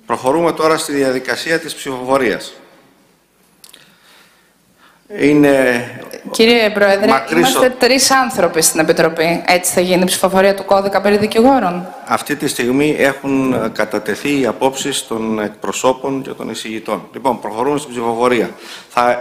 Προχωρούμε τώρα στη διαδικασία της ψηφοφορίας. Είναι Κύριε Πρόεδρε, είμαστε 3 άνθρωποι στην Επιτροπή. Έτσι θα γίνει η ψηφοφορία του κώδικα περί δικηγόρων? Αυτή τη στιγμή έχουν κατατεθεί οι απόψεις των εκπροσώπων και των εισηγητών. Λοιπόν, προχωρούμε στην ψηφοφορία. Θα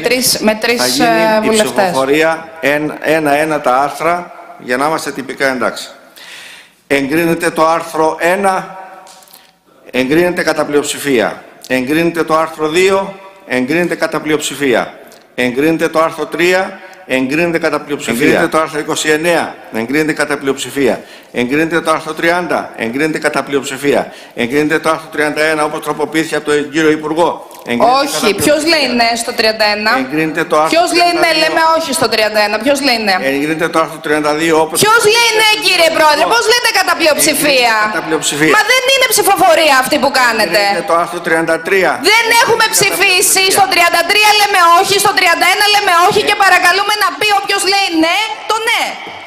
γίνει η ψηφοφορία ένα-ένα τα άρθρα για να είμαστε τυπικά εντάξει. Εγκρίνεται το άρθρο 1, εγκρίνεται κατά πλειοψηφία. Εγκρίνεται το άρθρο 2, εγκρίνεται κατά πλειοψηφία. Εγκρίνεται το άρθρο 3, εγκρίνεται κατά πλειοψηφία. Εγκρίνεται το άρθρο 29, εγκρίνεται κατά πλειοψηφία. Εγκρίνεται το άρθρο 30, εγκρίνεται κατά πλειοψηφία. Εγκρίνεται το άρθρο 31, όπως τροποποιήθηκε από τον κύριο Υπουργό. Όχι, ποιος λέει ναι στο 31? Ποιος λέει ναι, λέμε όχι στο 31, ποιος λέει ναι? Εγκρίνεται το άρθρο 32, όπως... Ποιος λέει ναι, κύριε Πρόεδρε, πώς λέτε κατά πλειοψηφία? Μα δεν είναι ψηφοφορία αυτή που κάνετε. Εγκρίνεται το άρθρο 33. Δεν έχουμε ψηφίσει, στο 33 λέμε όχι, στο 31 λέμε όχι και παρακαλούμε να πει όποιος λέει ναι, το ναι.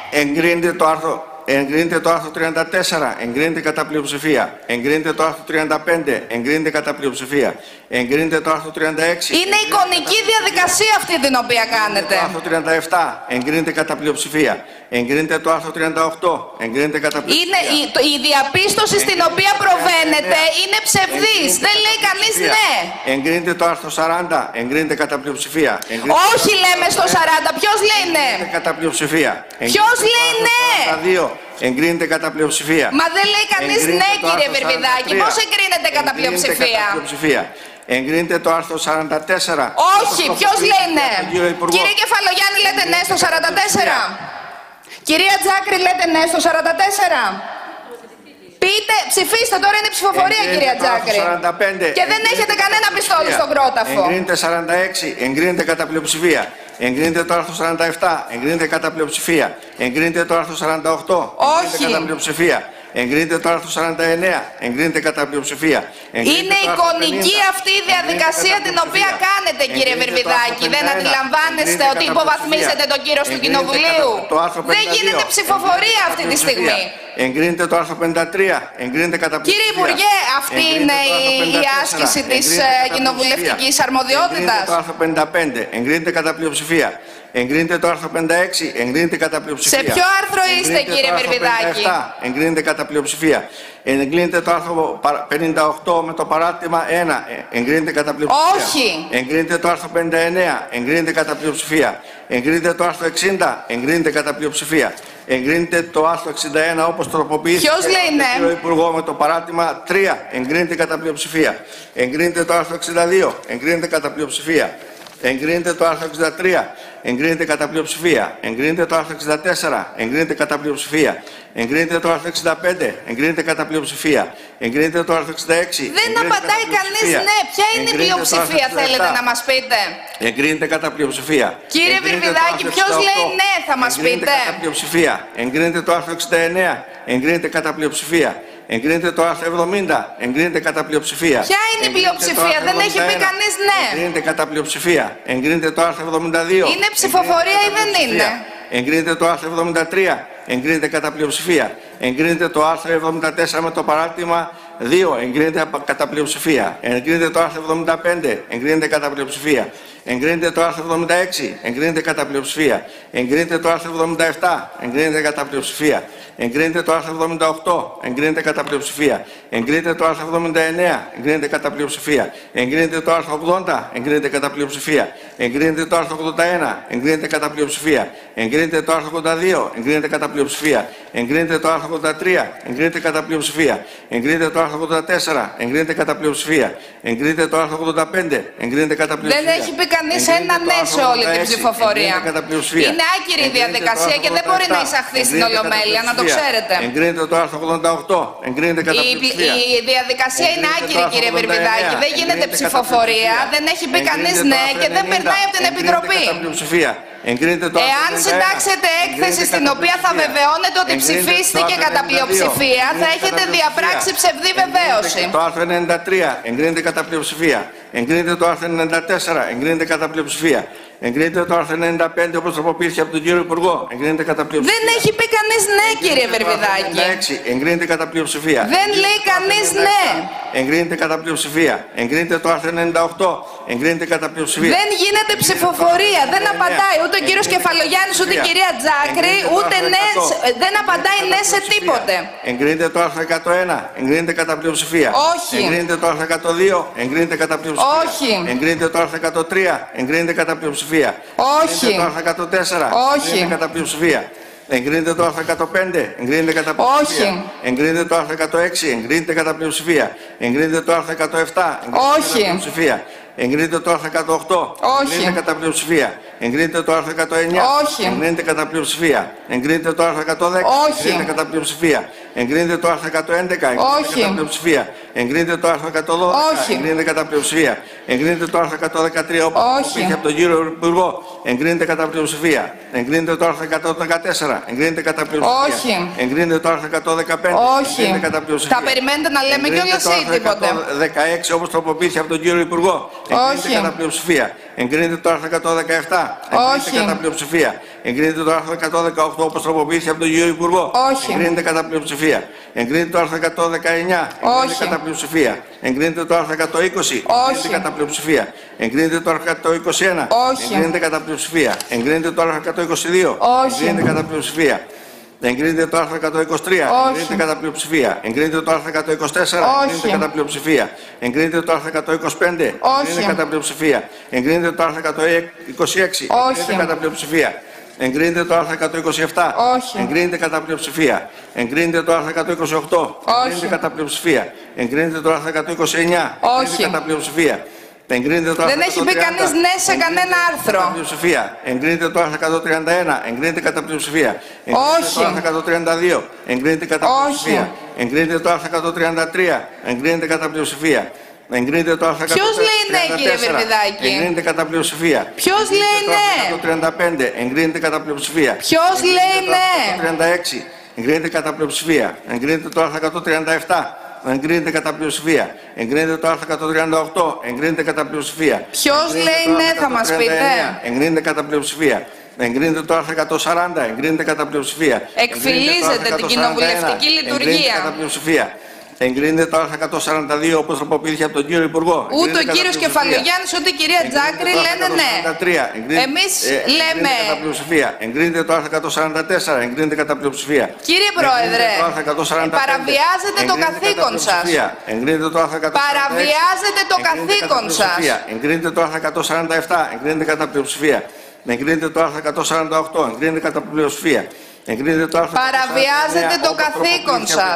Εγκρίνεται το άρθρο 34, εγκρίνεται κατά πλειοψηφία. Εγκρίνεται το άρθρο 35, εγκρίνεται κατά πλειοψηφία. Εγκρίνεται το άρθρο 36. Είναι εικονική διαδικασία αυτή την οποία κάνετε. Το άρθρο 37, εγκρίνεται κατά πλειοψηφία. Εγκρίνεται το άρθρο 38, εγκρίνεται κατά πλειοψηφία. Η διαπίστωση στην οποία προβαίνετε είναι ψευδής. Δεν λέει κανείς ναι. Εγκρίνεται το άρθρο 40, εγκρίνεται κατά πλειοψηφία. Όχι λέμε στο 40, ποιος λέει ναι? Εγκρίνεται κατά πλειοψηφία. Ποιος λέει ναι? Εγκρίνεται κατά πλειοψηφία. Μα δεν λέει κανείς ναι, κύριε Βερβιδάκη. Πώς εγκρίνεται κατά πλειοψηφία? Εγκρίνεται το άρθρο 44. Όχι, ποιος λέει ναι? Κύριε Κεφαλογιάννη, λέτε ναι στο 44? Κυρία Τζάκρη, λέτε ναι στο 44? Πείτε, ψηφίστε, τώρα είναι η ψηφοφορία, κυρία Τζάκρη. Και δεν έχετε κανένα πιστόλι στον κρόταφο. Εγκρίνεται 46, εγκρίνεται κατά πλειοψηφία. Εγκρίνεται το άρθρο 47, εγκρίνεται κατά πλειοψηφία. Εγκρίνεται το άρθρο 48, εγκρίνεται κατά πλειοψηφία. Εγκρίνεται το άρθρο 49, εγκρίνεται κατά πλειοψηφία. Είναι εικονική αυτή η διαδικασία την οποία κάνετε, κύριε Βερβιδάκη. Δεν αντιλαμβάνεστε ότι υποβαθμίσετε τον κύριο του Κοινοβουλίου? Δεν γίνεται ψηφοφορία αυτή τη στιγμή. Εγκρίνεται το άρθρο 53, εγκρίνεται κατά πλειοψηφία. Κύριε Υπουργέ, αυτή είναι η άσκηση της κοινοβουλευτικής αρμοδιότητας? Εγκρίνεται το άρθρο 55, εγκρίνεται κατά πλειοψηφία. Εγκρίνεται το άρθρο 56, εγκρίνεται κατά πλειοψηφία. Σε ποιο άρθρο είστε, κύριε Βερβιδάκη? Εγκρίνεται κατά πλειοψηφία. Εγκρίνεται το άρθρο 58 με το παράρτημα 1, εγκρίνεται κατά πλειοψηφία. Όχι. Εγκρίνεται το άρθρο 59, εγκρίνεται κατά πλειοψηφία. Εγκρίνεται το άρθρο 60, εγκρίνεται κατά πλειοψηφία. Εγκρίνεται το άρθρο 61 όπως τροποποιήθηκε ποιος λέει ναι? Το Υπουργό με το παράρτημα 3, εγκρίνεται κατά πλειοψηφία. Εγκρίνεται το άρθρο 62, εγκρίνεται κατά πλειοψηφία. Εγκρίνεται το άρθρο 63, εγκρίνεται κατά πλειοψηφία. Εγκρίνεται το άρθρο 64, εγκρίνεται κατά πλειοψηφία. Εγκρίνεται το άρθρο 65, εγκρίνεται κατά πλειοψηφία. Εγκρίνεται το άρθρο 66. Δεν απαντάει κανείς ναι. Ποια είναι η πλειοψηφία, θέλετε να μας πείτε? Εγκρίνεται κατά πλειοψηφία. Κύριε Βερβιδάκη, ποιος λέει ναι, θα μας πείτε? Εγκρίνεται κατά πλειοψηφία. Εγκρίνεται το άρθρο 69, εγκρίνεται κατά πλειοψηφία. Εγκρίνεται το άρθρο 70, εγκρίνεται κατά πλειοψηφία. Ποια είναι η πλειοψηφία, δεν έχει πει κανείς ναι. Εγκρίνεται κατά πλειοψηφία. Εγκρίνεται το άρθρο 72. Είναι ψηφοφορία ή δεν είναι? Εγκρίνεται το άρθρο 73, εγκρίνεται κατά πλειοψηφία. Εγκρίνεται το άρθρο 74 με το παράρτημα 2, εγκρίνεται κατά πλειοψηφία. Εγκρίνεται το άρθρο 75, εγκρίνεται κατά πλειοψηφία. Εγκρίνεται το άρθρο 76, εγκρίνεται κατά πλειοψηφία. Εγκρίνεται το άρθρο 77, εγκρίνεται κατά πλειοψηφία. Εγκρίνεται το άρθρο 78, εγκρίνεται κατά πλειοψηφία. Εγκρίνεται το άρθρο 79, εγκρίνεται κατά πλειοψηφία. Εγκρίνεται το άρθρο 80, εγκρίνεται κατά πλειοψηφία. Εγκρίνεται το άρθρο 81, εγκρίνεται κατά πλειοψηφία. Εγκρίνεται το άρθρο 82, εγκρίνεται κατά πλειοψηφία. Εγκρίνεται το άρθρο 83, εγκρίνεται κατά πλειοψηφία. Εγκρίνεται το άρθρο 84, εγκρίνεται κατά πλειοψηφία. Εγκρίνεται το άρθρο 85, εγκρίνεται κατά πλειοψηφία. Δεν έχει πει κανείς ένα ναι σε όλη την ψηφοφορία. Είναι άκυρη η διαδικασία και δεν μπορεί να εισαχθεί στην Ολομέλεια, να το ξέρετε. Εγκρίνεται το άρθρο 88, εγκρίνεται κατά πλειοψηφία. Η διαδικασία είναι άκυρη, κύριε Βερβιδάκη. Δεν γίνεται ψηφοφορία, δεν έχει πει κανείς ναι και δεν περνάει από την Επιτροπή. Εάν συντάξετε έκθεση στην οποία θα βεβαιώνετε ότι ψηφίστηκε κατά πλειοψηφία, θα έχετε διαπράξει ψευδή βεβαίωση. Το άρθρο 93 εγκρίνεται κατά πλειοψηφία. Εγκρίνεται το άρθρο 94, εγκρίνεται κατά πλειοψηφία. Εγκρίνεται το άρθρο 95 όπως τροποποιήθηκε από τον κύριο Υπουργό. Εγκρίνεται κατά πλειοψηφία. Δεν έχει πει κανείς ναι, κύριε Βερβιδάκη. Εγκρίνεται κατά πλειοψηφία. Δεν λέει κανείς ναι. Εγκρίνεται κατά πλειοψηφία. Εγκρίνεται το άρθρο 98. Εγκρίνεται κατά πλειοψηφία. Δεν γίνεται ψηφοφορία. Δεν απαντάει ούτε ο κύριος Κεφαλογιάννης, ούτε η κυρία Τζάκρη, ούτε ναι, δεν απαντάει ναι σε τίποτε. Εγκρίνεται το άρθρο 101. Εγκρίνεται κατά πλειοψηφία. Όχι. Εγκρίνεται το άρθρο 102. Εγκρίνεται κατά πλειοψηφία. Όχι. Εγκρίνεται το άρθρο 103. Εγκρίνεται κατά πλειοψηφία. Όχι. Εγκρίνεται το άρθρο 104. Όχι. Εγκρίνεται κατά πλειοψηφία. Εγκρίνεται το άρθρο 105. Εγκρίνεται κατά πλειοψηφία. Όχι. Εγκρίνεται το άρθρο 106. Εγκρίνεται κατά πλειοψηφία. Εγκρίνεται το άρθρο 107. Όχι. Κατά πλειοψηφία. Εγκρίνεται το άρθρο 108. Όχι. Εγκρίνεται κατά πλειοψηφία. Εγκρίνεται το άρθρο 109. Όχι. Εγκρίνεται κατά πλειοψηφία. Εγκρίνεται το άρθρο 110. Όχι. Εγκρίνεται κατά πλειοψηφία. Εγκρίνεται το άρθρο 111. Όχι. Κατά πλειοψηφία. Εγκρίνεται το άρθρο 112. Όχι. Εγκρίνεται κατά πλειοψηφία. Εγκρίνεται το άρθρο 113. Όπως Όχι. είχε από τον κύριο Υπουργό. Εγκρίνεται κατά πλειοψηφία. Εγκρίνεται το άρθρο 114. Εγκρίνεται κατά πλειοψηφία. Όχι. Εγκρίνεται το άρθρο 115. Όχι. Εγκρίνεται κατά πλειοψηφία. Θα περιμένετε να λέμε κιόλας ή τίποτε. 16 όπως τροποποιήθηκε από τον κύριο Υπουργό. Εγκρίνεται Όχι. κατά πλειοψηφία. Εγκρίνεται το άρθρο 117. Όχι. Εγκρίνεται κατά πλειοψηφία. Εγκρίνεται το άρθρο 118 όπως τροποποιήθηκε από τον κύριο Υπουργό. Όχι. Εγκρίνεται κατά πλειοψηφία. Εγκρίνεται το άρθρο 119. Όχι. Εγκρίνεται κατά πλειοψηφία. Εγκρίνεται το άρθρο 120. Όχι. Εγκρίνεται κατά πλειοψηφία. Εγκρίνεται το άρθρο 121. Όχι. Εγκρίνεται κατά πλειοψηφία. Εγκρίνεται το άρθρο 122. Όχι. Εγκρίνεται κατά πλειοψηφία. Εγκρίνεται το άρθρο 123. Όχι. Εγκρίνεται κατά πλειοψηφία. Εγκρίνεται το άρθρο 124. Όχι. Εγκρίνεται κατά πλειοψηφία. Εγκρίνεται το άρθρο 125. Όχι. Εγκρίνεται κατά πλειοψηφία. Εγκρίνεται το άρθρο 126. Όχι. Εγκρίνεται κατά πλειοψηφία. Εγκρίνεται το άρθρο 127. Όχι. Εγκρίνεται κατά πλειοψηφία. Εγκρίνεται το άρθρο 128. Όχι. Εγκρίνεται κατά πλειοψηφία. Εγκρίνεται το άρθρο 129. Όχι. Εγκρίνεται κατά πλειοψηφία. Εγκρίνεται το άρθρο Δεν έχει πει 130. κανείς ναι σε κανένα άρθρο. Κατά πλειοψηφία. Εγκρίνεται το άρθρο 131. Εγκρίνεται κατά πλειοψηφία. Εγκρίνεται Όχι. το άρθρο 132. Εγκρίνεται κατά Όχι. πλειοψηφία. Εγκρίνεται το άρθρο 133. Εγκρίνεται κατά πλειοψηφία. Εγκρίνεται το άρθρο 134. Ποιος λέει ναι, κύριε Βερβιδάκη? Εγκρίνεται κατά πλειοψηφία. Ποιος λέει ναι? Το 135. Εγκρίνεται κατά πλειοψηφία. Ποιος λέει ναι? Το 36. Εγκρίνεται κατά πλειοψηφία. Εγκρίνεται το άρθρο 137. Εγκρίνεται κατά πλειοψηφία. Εγκρίνεται το άρθρο 138. Εγκρίνεται κατά πλειοψηφία. Ποιος λέει ναι, θα μας πείτε? Εγκρίνεται κατά πλειοψηφία. Εγκρίνεται το άρθρο 140. Εγκρίνεται κατά πλειοψηφία. Εκφυλίζεται την κοινοβουλευτική Εγκρίνεται λειτουργία. κατά πλειοψηφία. Εγκρίνεται το άρθρο 142 όπως τροποποιήθηκε από τον κύριο Υπουργό. Ούτε ο κύριος Κεφαλογιάννης ούτε η κυρία Τζάκρη λένε ναι. Εμείς λέμε. Εγκρίνεται κατά πλειοψηφία. Εγκρίνεται το άρθρο 144. Εγκρίνεται κατά πλειοψηφία. Κύριε Πρόεδρε, Εγκρίνεται το άρθρο 145. παραβιάζετε το Εγκρίνεται καθήκον κατά σας. πλειοψηφία. Εγκρίνεται το άρθρο 146. Παραβιάζετε το καθήκον σας. Εγκρίνεται το άρθρο 147. Εγκρίνεται κατά πλειοψηφία. Εγκρίνεται το άρθρο 148. Εγκρίνεται κατά πλειοψηφία. Εγκρίνεται το άρθρο 149. Παραβιάζετε το καθήκον σας.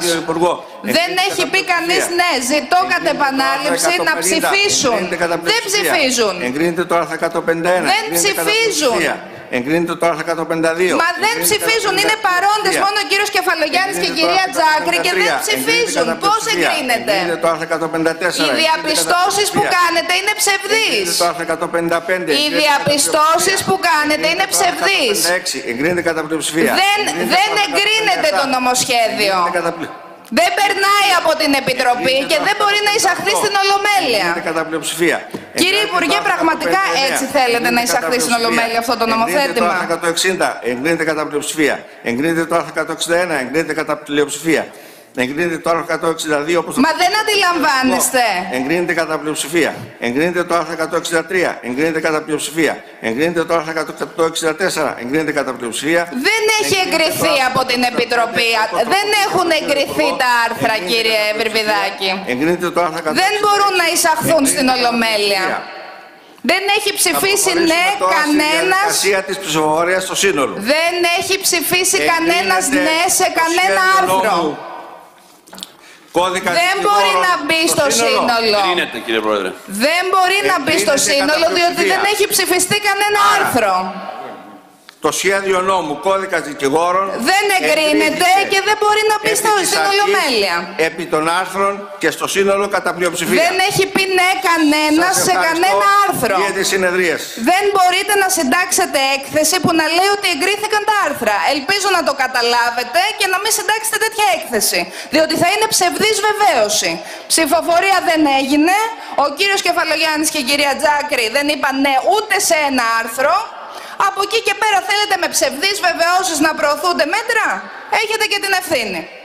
Δεν έχει πει κανείς ναι. Ζητώ κατ' επανάληψη να ψηφίσουν. Δεν ψηφίζουν. Εγκρίνεται το άρθρο 151. Δεν ψηφίζουν. Εγκρίνεται το άρθρο 152. Μα δεν ψηφίζουν. Είναι παρόντες μόνο ο κύριος Κεφαλογιάννης και η κυρία Τζάκρη και δεν ψηφίζουν. Πώς εγκρίνεται? Εγκρίνεται το άρθρο 154. Οι διαπιστώσεις που κάνετε είναι ψευδείς. Το άρθρο 155. Οι διαπιστώσεις που κάνετε είναι ψευδείς. Εγκρίνεται κατά πλειοψηφία. Δεν εγκρίνεται το νομοσχέδιο. Δεν περνάει από την Επιτροπή και δεν μπορεί να εισαχθεί στην Ολομέλεια. Κύριε Υπουργέ, πραγματικά έτσι θέλετε να εισαχθεί στην Ολομέλεια αυτό το νομοθέτημα? Εγκρίνεται το άρθρο 160, εγκρίνεται κατά πλειοψηφία. Εγκρίνεται το άρθρο 161, εγκρίνεται κατά πλειοψηφία. Εγκρίνεται το άρθρο 162 όπως... Μα δεν αντιλαμβάνεστε. Εγκρίνεται κατά πλειοψηφία. Εγκρίνεται το άρθρο 163. Εγκρίνεται κατά πλειοψηφία. Εγκρίνεται το άρθρο 164. Εγκρίνεται κατά πλειοψηφία. Δεν έχει εγκριθεί από την Επιτροπή. Δεν έχουν εγκριθεί τα άρθρα, κύριε Βερβιδάκη. Εγκρίνεται το άρθρο 164. Δεν μπορούν να εισαχθούν στην Ολομέλεια. Δεν έχει ψηφίσει ναι κανένας. Της ψηφοφορίας στο σύνολο. Δεν έχει ψηφίσει κανένας ναι σε κανένα άρθρο. Δεν μπορεί να μπει στο σύνολο. Κύριε Πρόεδρε. Δεν μπορεί να μπει στο σύνολο διότι δεν έχει ψηφιστεί κανένα άρθρο. Το σχέδιο νόμου κώδικας δικηγόρων δεν εγκρίνεται και δεν μπορεί να μπει στην Ολομέλεια. Επί των άρθρων και στο σύνολο κατά πλειοψηφία. Δεν έχει πει ναι κανένα σε κανένα άρθρο. Για τις συνεδρίες. Δεν μπορείτε να συντάξετε έκθεση που να λέει ότι εγκρίθηκαν τα άρθρα. Ελπίζω να το καταλάβετε και να μην συντάξετε τέτοια έκθεση. Διότι θα είναι ψευδής βεβαίωση. Ψηφοφορία δεν έγινε. Ο κύριος Κεφαλογιάννης και η κυρία Τζάκρη δεν είπαν ναι ούτε σε ένα άρθρο. Από εκεί και πέρα θέλετε με ψευδείς βεβαιώσεις να προωθούνται μέτρα? Έχετε και την ευθύνη.